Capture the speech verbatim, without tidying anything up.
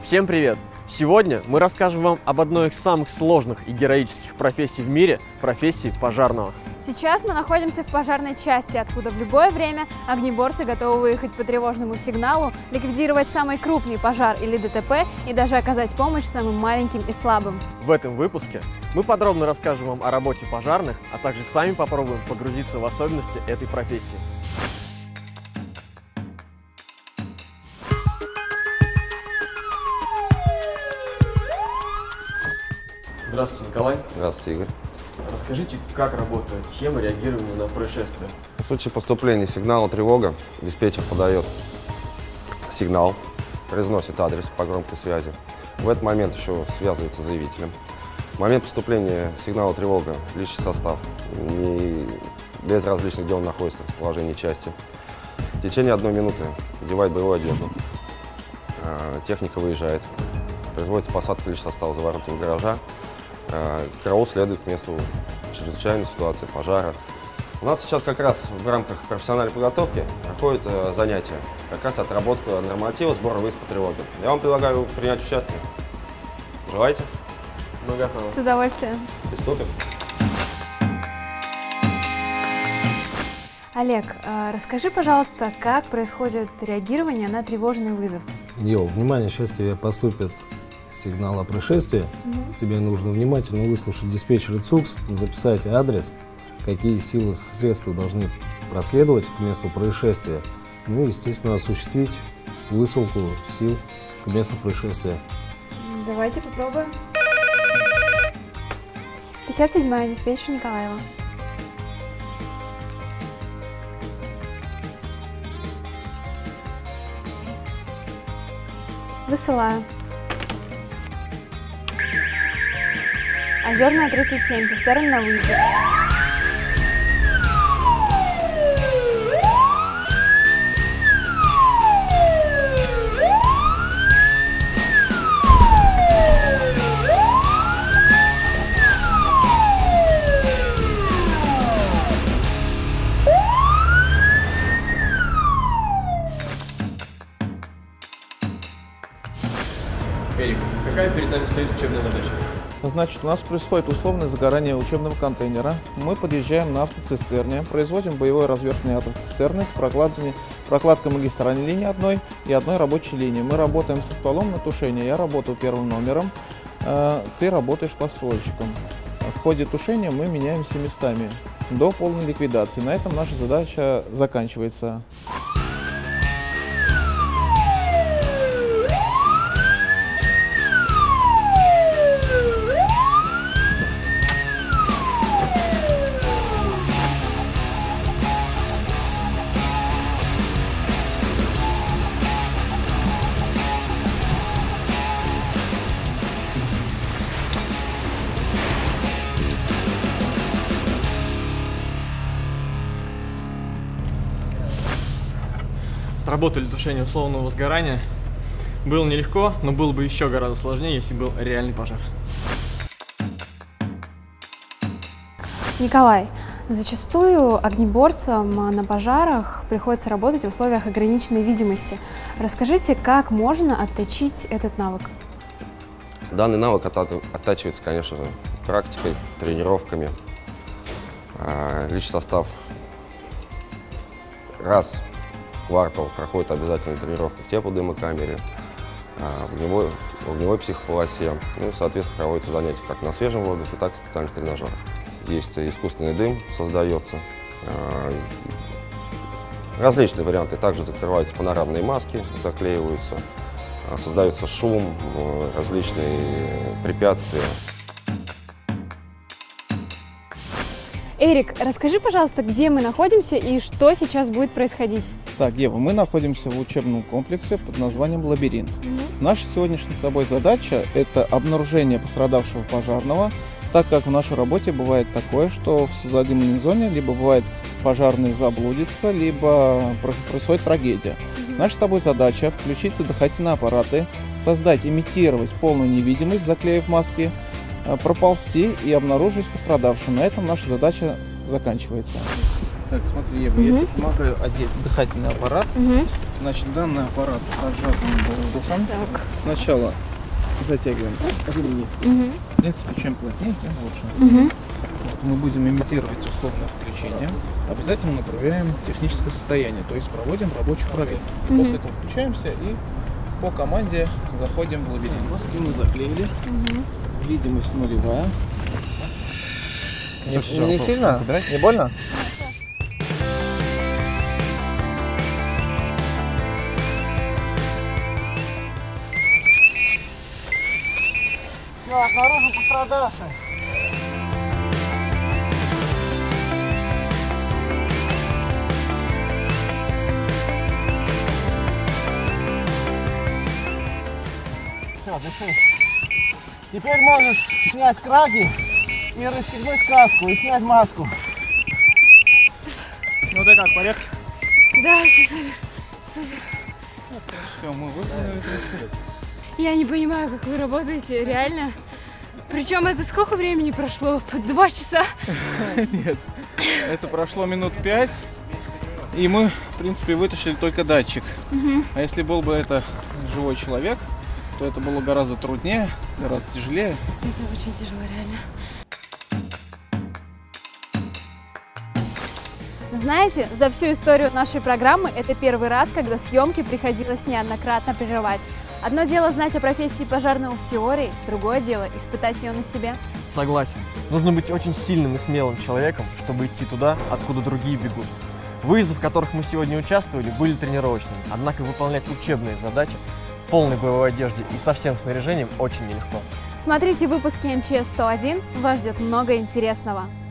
Всем привет! Сегодня мы расскажем вам об одной из самых сложных и героических профессий в мире – профессии пожарного. Сейчас мы находимся в пожарной части, откуда в любое время огнеборцы готовы выехать по тревожному сигналу, ликвидировать самый крупный пожар или ДТП и даже оказать помощь самым маленьким и слабым. В этом выпуске мы подробно расскажем вам о работе пожарных, а также сами попробуем погрузиться в особенности этой профессии. Здравствуйте, Николай. Здравствуйте, Игорь. Расскажите, как работает схема реагирования на происшествие? В случае поступления сигнала тревога диспетчер подает сигнал, произносит адрес по громкой связи. В этот момент еще связывается с заявителем. В момент поступления сигнала тревога личный состав не без различных дел находится в расположении части. В течение одной минуты одевает боевую одежду. Техника выезжает. Производится посадка личного состава за воротами гаража. Караул следует к месту чрезвычайной ситуации, пожара. У нас сейчас как раз в рамках профессиональной подготовки проходит э, занятие, как раз отработка норматива сбора выезд по тревоге. Я вам предлагаю принять участие. Желаете? Мы готовы. С удовольствием. Приступим. Олег, расскажи, пожалуйста, как происходит реагирование на тревожный вызов? Йоу, внимание, сейчас тебе поступит сигнал о происшествии. Угу. Тебе нужно внимательно выслушать диспетчера ЦУКС, записать адрес, какие силы и средства должны проследовать к месту происшествия. Ну и, естественно, осуществить высылку сил к месту происшествия. Давайте попробуем. пятьдесят седьмая, диспетчер Николаева. Высылаю. Озерная тридцать семь, цистерна на выезде. Эрик, какая перед нами стоит учебная задача? Значит, у нас происходит условное загорание учебного контейнера. Мы подъезжаем на автоцистерне, производим боевое развертывание автоцистерны с прокладками, прокладкой магистральной линии одной и одной рабочей линии. Мы работаем со стволом на тушение. Я работаю первым номером, э, ты работаешь подствольщиком. В ходе тушения мы меняемся местами до полной ликвидации. На этом наша задача заканчивается. Работали тушение условного возгорания. Было нелегко, но было бы еще гораздо сложнее, если был реальный пожар. Николай, зачастую огнеборцам на пожарах приходится работать в условиях ограниченной видимости. Расскажите, как можно отточить этот навык? Данный навык оттачивается, конечно, практикой, тренировками. Личный состав раз в квартал проходит обязательно тренировка в теплодымокамере, в огневой, в огневой психополосе. Ну, соответственно, проводятся занятия как на свежем воздухе, так и в специальных тренажерах. Есть искусственный дым, создается. Различные варианты. Также закрываются панорамные маски, заклеиваются. Создается шум, различные препятствия. Эрик, расскажи, пожалуйста, где мы находимся и что сейчас будет происходить? Так, Ева, мы находимся в учебном комплексе под названием «Лабиринт». Угу. Наша сегодняшняя с тобой задача – это обнаружение пострадавшего пожарного, так как в нашей работе бывает такое, что в задымленной зоне либо бывает пожарный заблудится, либо происходит трагедия. Угу. Наша с тобой задача – включить дыхательные аппараты, создать, имитировать полную невидимость, заклеив маски, проползти и обнаружить пострадавшего. На этом наша задача заканчивается. Так, смотри, Ева, угу. я тебе помогаю одеть дыхательный аппарат. Угу. Значит, данный аппарат с сжатым воздухом. Так. Сначала затягиваем ремни. Мгм. В принципе, чем плотнее, тем лучше. Мгм. Мы будем имитировать условное включение. Обязательно проверяем техническое состояние, то есть проводим рабочую проверку. И Мгм. после этого включаемся и по команде заходим в лабиринт. Маски мы заклеили. Мгм. Видимость нулевая. Не, не сильно? Не больно? Так, наружу пострадавший. Все, дыши. Теперь можешь снять краги и расстегнуть каску и снять маску. Ну ты как, порядок? Да, все супер. Супер. Все, мы выполнили, в принципе. Я не понимаю, как вы работаете, реально. Причем это сколько времени прошло? По два часа? Нет, это прошло минут пять, и мы, в принципе, вытащили только датчик. А если был бы это живой человек, то это было гораздо труднее, гораздо тяжелее. Это очень тяжело, реально. Знаете, за всю историю нашей программы это первый раз, когда съемки приходилось неоднократно прерывать. Одно дело знать о профессии пожарного в теории, другое дело испытать ее на себе. Согласен. Нужно быть очень сильным и смелым человеком, чтобы идти туда, откуда другие бегут. Выезды, в которых мы сегодня участвовали, были тренировочными, однако выполнять учебные задачи в полной боевой одежде и со всем снаряжением очень нелегко. Смотрите выпуски эм че эс сто один, вас ждет много интересного.